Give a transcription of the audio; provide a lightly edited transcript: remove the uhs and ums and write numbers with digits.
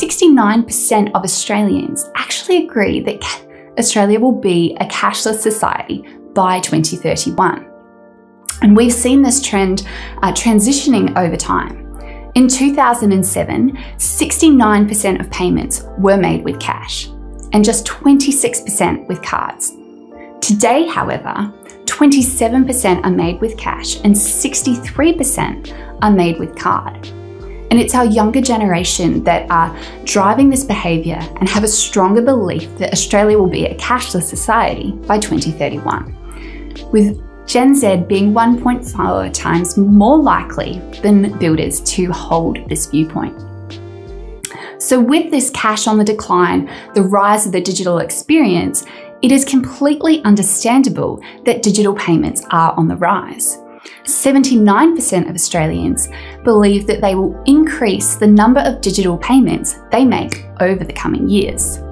69% of Australians actually agree that Australia will be a cashless society by 2031. And we've seen this trend transitioning over time. In 2007, 69% of payments were made with cash and just 26% with cards. Today, however, 27% are made with cash and 63% are made with card. And it's our younger generation that are driving this behaviour and have a stronger belief that Australia will be a cashless society by 2031, with Gen Z being 1.4 times more likely than builders to hold this viewpoint. So with this cash on the decline, the rise of the digital experience, it is completely understandable that digital payments are on the rise. 79% of Australians believe that they will increase the number of digital payments they make over the coming years.